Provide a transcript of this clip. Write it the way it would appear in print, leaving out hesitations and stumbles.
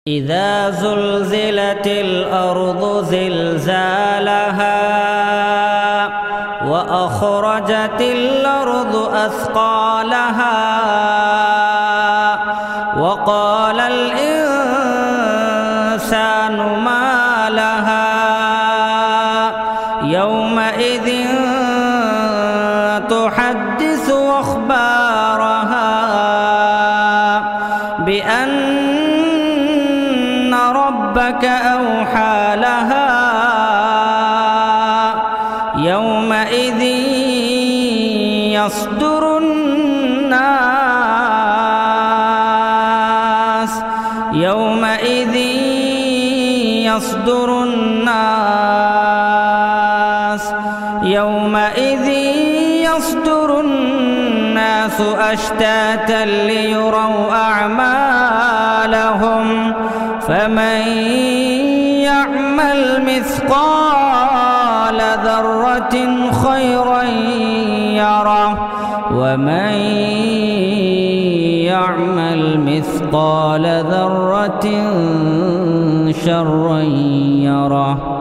إذا زلزلت الأرض زلزالها وأخرجت الأرض أثقالها وقال الإنسان ما لها يومئذ تحدث أخبارها بأن ربك أوحى لها يومئذ يصدر الناس يومئذ يصدر الناس أشتاتا ليروا أعمالهم فمن يعمل مثقال ذرة خيرا يره ومن يعمل مثقال ذرة شرا يره.